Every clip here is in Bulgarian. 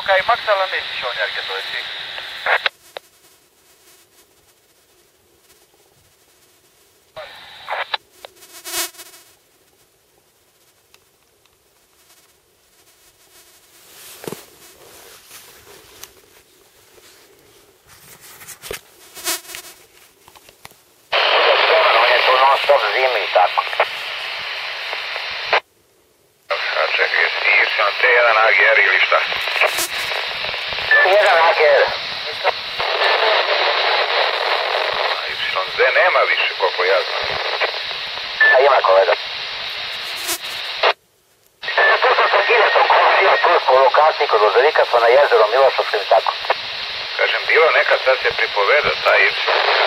kai maksalla missi on järketoisi. Jedan AGR ili šta? Jedan AGR. YZ nema više, koliko ja znam. A ima kolega. Tu sam sa Ginetom komšija tursku lokaciju kod Loževika smo na jezerom Milošovskim i tako. Kažem, bilo nekad sad se pripoveda, taj Y.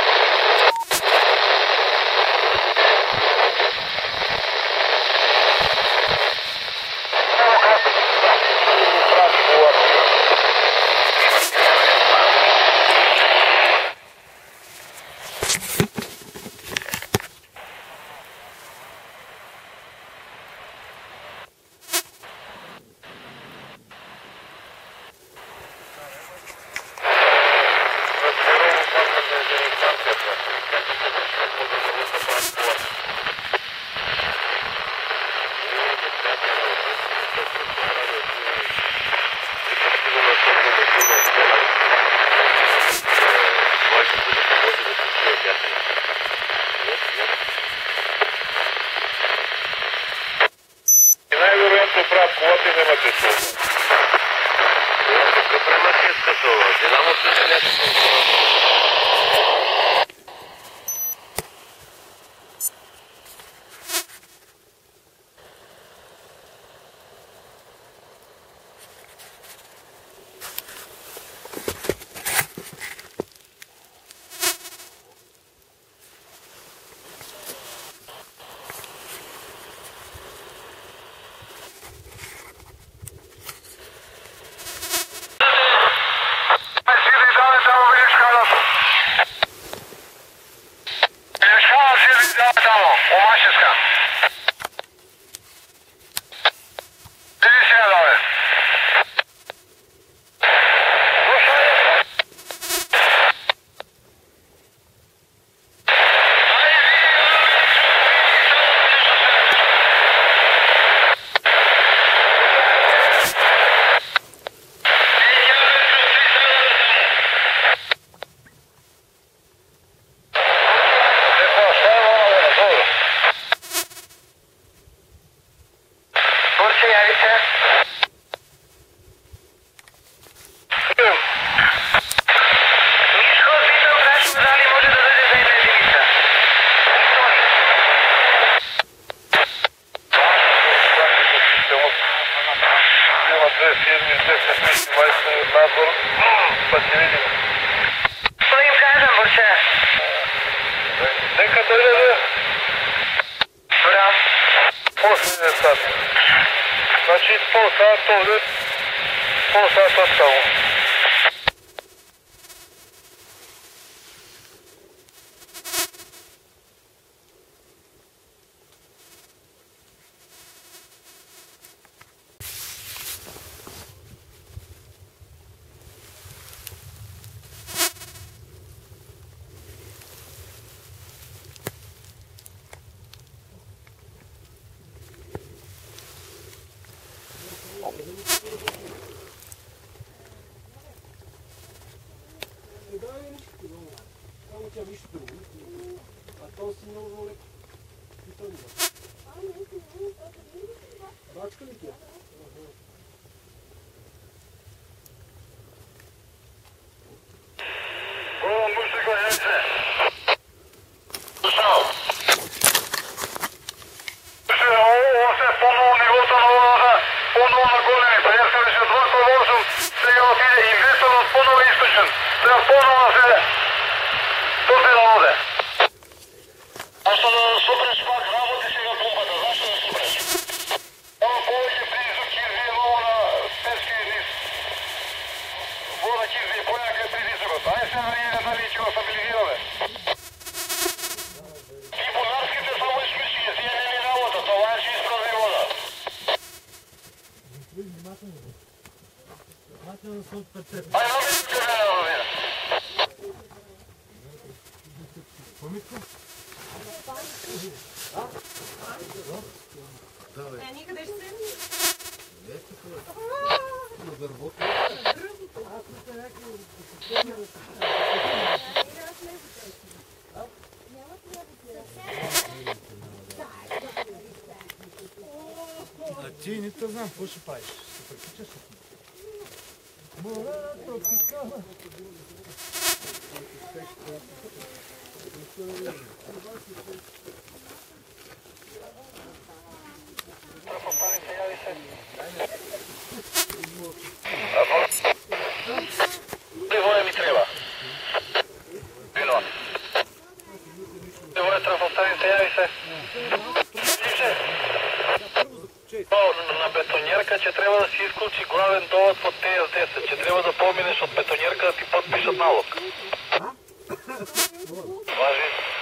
Najvjerojatno prav kvoti nemate to. Prema Kjeska to ovdje, namo se ne nešto. Znači, pol sata ovdje, pol sata tamo. Никъде ще се... А ти не те знам, какво ще правиш? Ще прекичаш ли? Воля ми трябва. Вино. Воля трафостаните, яви се. Слише. На бетонерка, че трябва да си изключи главен довод под ТС-10, че трябва да поминеш от бетонерка да ти подпишат налог. Важи.